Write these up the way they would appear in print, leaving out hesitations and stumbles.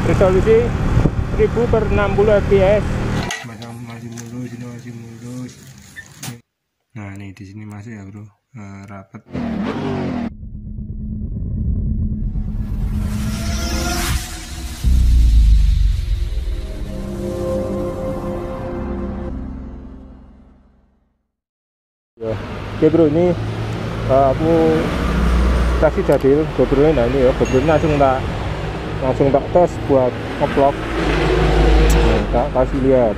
resolusi 1000/60 fps. Masih mulus, ini masih mulus. Nah nih di sini masih ya bro, rapet. Ya, oke bro, ini aku kasih jadil GoPro. Nah ini ya GoPro langsung tak tes buat nge-vlog. Nah, tak kasih lihat.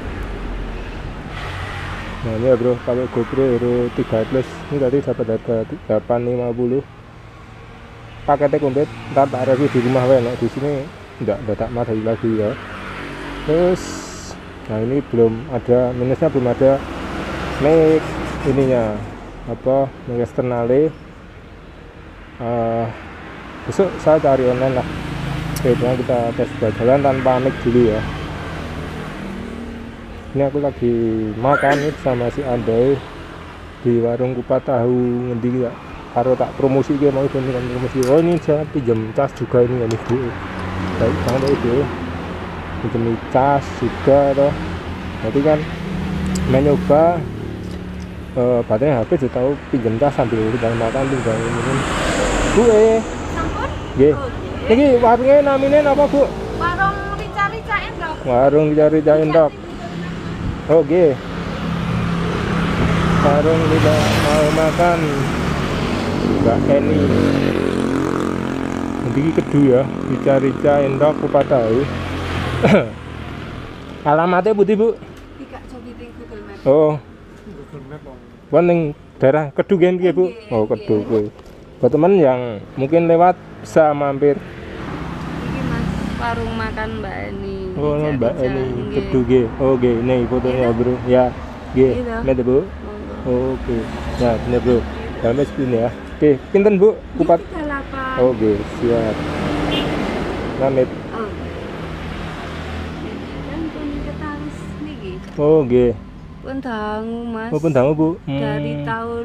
Nah ini ya bro, kalau GoPro Hero 3 Plus ini tadi dapat harga 850. Paketnya komplit, ntar tak review di rumah nah, di sini enggak tak mati lagi ya. Terus nah ini belum ada minusnya, belum ada mic ininya apa, mic eksternalnya. Besok saya cari online lah. Oke, kita tes jalan tanpa mic dulu ya. Ini aku lagi makan nih sama si Andai di warung kupat tahu ngendi ya. Karo tak promosi dia mau kan promosi. Oh ini saya pinjam cas juga ini ya nih Bu. Baik banget itu. Pinjam cas juga toh. Nanti kan mencoba baterai HP sudah tahu pinjam cas sambil kita makan tinggal minum. Bu nggih. Iki warungnya namanya apa Bu? Warung Rica-Rica Endok. Warung Rica-Rica Endok. Oke. Warung tidak mau makan Mbak Eni. Nanti kedu ya, Rica-Rica Endok kupat tahu. Alamatnya putih Bu? Tidak coba di Google Maps. Oh, Google Map kok. ning daerah Kedu kan Bu? Oh, Kedu kuwi. Buat teman yang mungkin lewat bisa mampir. Ini Mas, warung makan Mbak Eni. Oh, Rica-Rica, Mbak Eni nggih. Kedu nggih. Oh, nggih, ini fotonya Bro. Ya, nggih. Iya. Mete Bu. Monggo. Oke. Ya, bener Bro. Sampai segini ya. Oke, pinten Bu? Kupat. 38. Oke, siap. Namit. Oh. Dan pun ketaris niki. Oh, nggih. Pun dangu Mas. Oh, pun dangu Bu. Dari tahun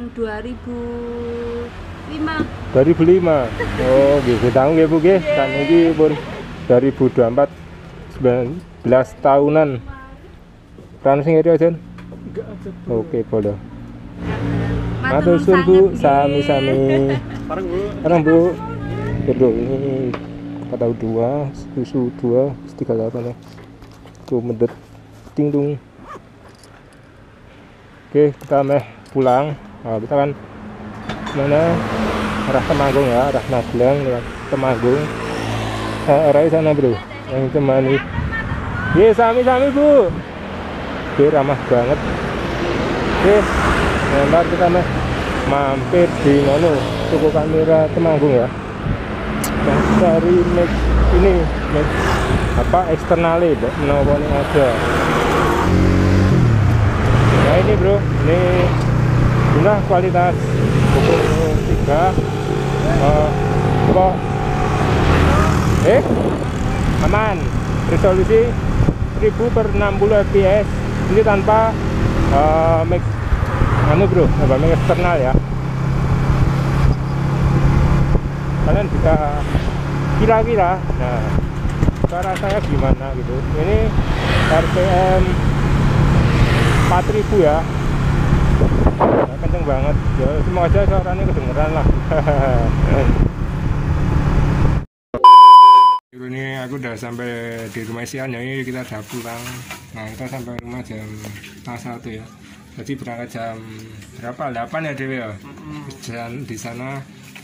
2005. 2005. Oh, nggih, dangu nggih Bu nggih. Kan iki pun 2024 19 tahunan. Kan sing iri aja. Enggak ada. Oke, boleh. Matur Matur suwun Bu, sanget, nggih. sami-sami. Sekarang Bu. Sekarang Bu. Bro, ini tahu 2, susu 2, 38 ya. Tuh medet ting tung. Oke, kita pulang. Nah, kita kan mana arah Temanggung ya, arah Magelang lewat Temanggung. Arah sana Bro, yang temani. Ye, sami-sami Bu. Oke, ramah banget. Oke, ntar kita mampir di toko kamera Temanggung ya. Yang dari mic ini mic apa eksternalnya menapa ini ada. Nah ini Bro, ini guna kualitas GoPro 3 aman, resolusi 1000/60 fps. Ini tanpa mic Bro, mic eksternal ya. Kalian bisa kira-kira nah cara saya gimana gitu. Ini RPM 4000 ya. Nah, kenceng banget ya, semoga aja suaranya kedengeran lah. Ini aku udah sampai di rumah Sian ya, ini kita udah pulang. Nah kita sampai rumah jam 1 ya. Jadi berangkat jam berapa? 8 ya Dewi ya. Dan di sana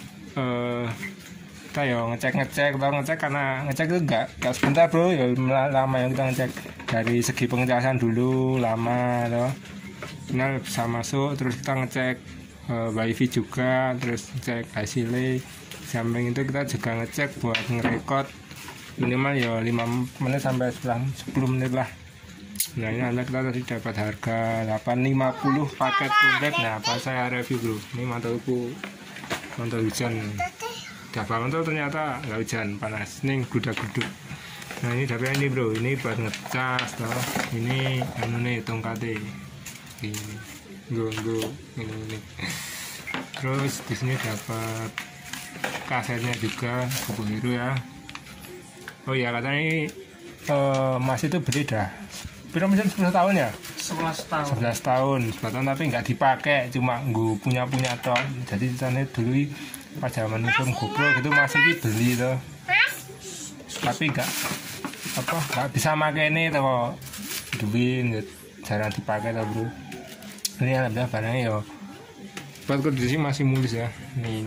kita ya ngecek karena ngecek itu enggak sebentar Bro ya, lama yang kita ngecek dari segi pengecasan dulu lama loh. Final bisa masuk, terus kita ngecek wifi juga, terus ngecek hasilnya. Samping itu kita juga ngecek buat ngerekod minimal ya 5 menit sampai 10 menit lah. Nah ini anda kita tadi dapat harga 850 paket komplit. Nah pas saya review Bro, ini mantulku mantul hujan. Udah bangun tuh ternyata nggak hujan, panas, nih gudak-guduk. Nah ini dapetnya ini Bro, ini buat ngecas toh. Ini anu nih tongkatnya. Ini ini. Terus di sini dapat kasetnya juga GoPro Hero ya. Oh ya katanya ini Mas itu beli dah berapa 10 tahun ya? 11 tahun. 11 tahun, 11 tahun tapi nggak dipakai, cuma gue punya toh. Jadi sana dulu pas zaman film GoPro gitu masih beli tuh. Tapi nggak bisa pakai ini tuh duit jarang dipakai tuh bro. Ini alhamdulillah barangnya ya buat kondisi masih mulus ya. Nih.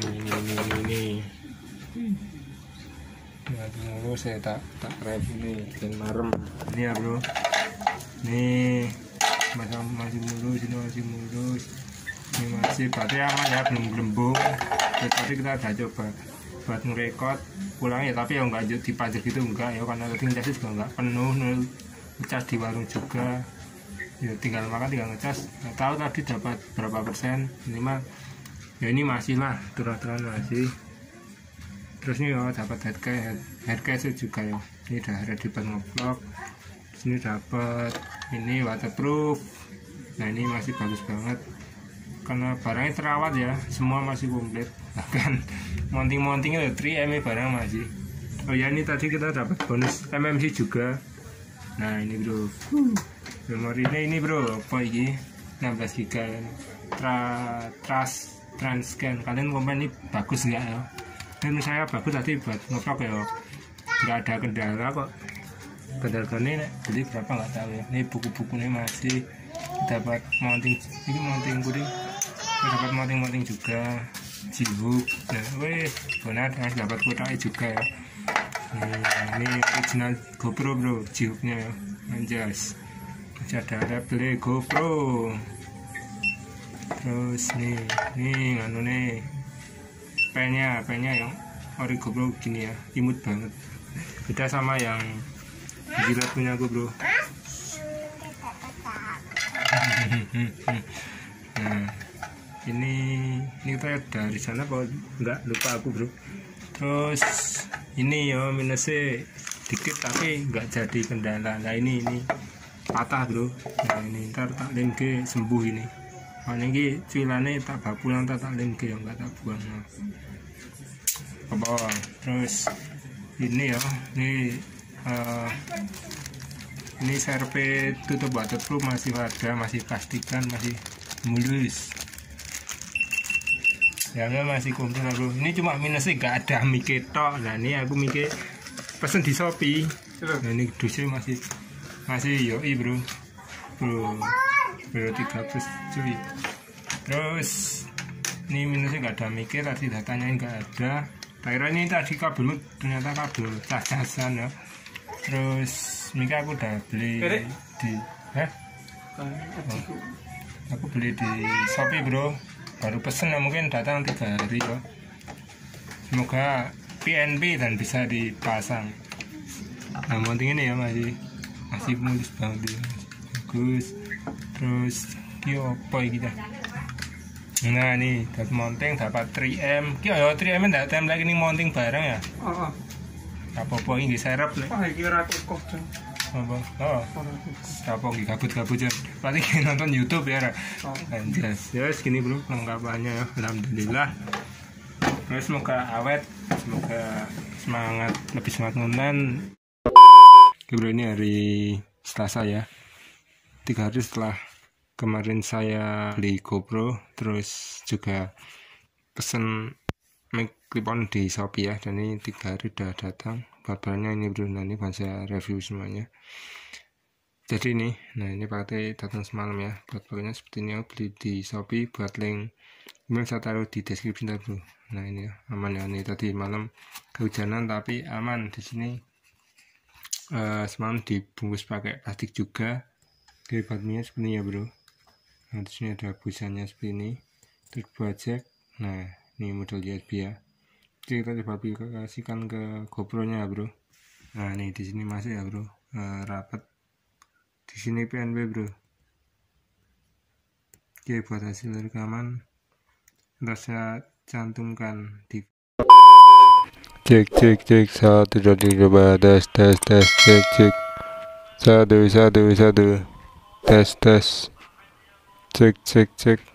Mulus saya tak rep ini bikin marem. Ini ya bro. Nih masih mulus, ini masih mulus. Ini masih berarti aman ya, belum gelembung. Tadi kita udah coba buat ngerekod pulang ya, tapi ya enggak dipajak gitu enggak ya, karena tadi ngecas juga enggak penuh, ngecas di warung juga ya, tinggal makan tinggal ngecas. Nggak tahu tadi dapat berapa persen, ini mah ya ini masih lah, turun-turun masih. Terus ini ya dapat headcase juga ya, ini udah ready buat ngeblok. Sini dapat ini waterproof. Nah ini masih bagus banget karena barangnya terawat ya, semua masih komplit. Bahkan mountingnya 3M barang masih. Oh ya, ini tadi kita dapat bonus MMC juga. Nah ini bro, memorinya ini bro, apa ini 16 GB Transcan. Kalian komen ini bagus nggak ya? Dan saya bagus tadi buat ngevlog ya, nggak ada kendala kok. Kendala ini beli berapa nggak tahu ya. Ini buku-bukunya masih dapat mounting, ini mounting kuning, dapat mounting juga, G-hook. Nah, benar dapat kotaknya juga ya. Ini original GoPro bro, G-hooknya ya, anjas. Masih ada beli GoPro. Terus nih nganu nih pennya yang ori GoPro gini ya, imut banget. Beda sama yang jilat punya aku bro. Nah ini kita dari sana kok nggak lupa aku bro. Terus ini ya minusnya dikit tapi nggak jadi kendala. Nah ini patah bro. Nah ini ntar tak lem ke sembuh ini. Nah ini cuilannya tak bapulang tak lem ke, nggak tak buang. Apa? Terus ini ya, ini serpe tutup waterproof masih ada, masih plastikan, masih mulus. Ya masih komplit bro. Ini cuma minusnya gak ada mic tok. Nah ini aku mic pesen di Shopee. Nah ini dusnya masih yoi bro 300 cuy. Terus ini minusnya gak ada mic, tadi datanya gak ada. Akhirnya ini tadi kabel, ternyata kabel cacasan ya. Terus mic aku udah beli aku beli di Shopee bro, baru pesen ya, mungkin datang 3 hari ya. Semoga PNP dan bisa dipasang. Nah mounting ini ya masih mulus banget ya, bagus. Terus apa kita? Nah nih dapat mounting, dapat 3M. Ya 3M ndak tem lagi nih mounting barang ya. Apa ini serep nih? Kira kok Jan. Apa gabut-gabut Jan. Berarti nonton YouTube ya. Anjas. Ya segini bro lengkapannya ya. Alhamdulillah. Terus semoga awet, semoga lebih semangat nonton. Bro ini hari Selasa ya. 3 hari setelah kemarin saya beli GoPro, terus juga pesen mic clip-on di Shopee ya, dan ini 3 hari udah datang. Barangnya ini bro, nah ini saya review semuanya. Jadi ini, nah ini pakai datang semalam ya. Buat pakainya seperti ini, beli di Shopee. Buat link email saya taruh di deskripsi bro. Nah ini ya, aman ya. Ini tadi malam kehujanan tapi aman di sini. Semalam dibungkus pakai plastik juga. Oke, bahannya seperti ini ya bro. Nah di sini ada busanya seperti ini. Terus buat jack. Nah ini model USB ya. Jadi kita coba aplikasikan ke GoPro-nya ya bro. Nah nih di sini masuk ya bro, rapat. Di sini PNB bro. Oke, buat hasil rekaman ntar saya cantumkan di cek 1 2 3 tes cek 1 1 1 tes cek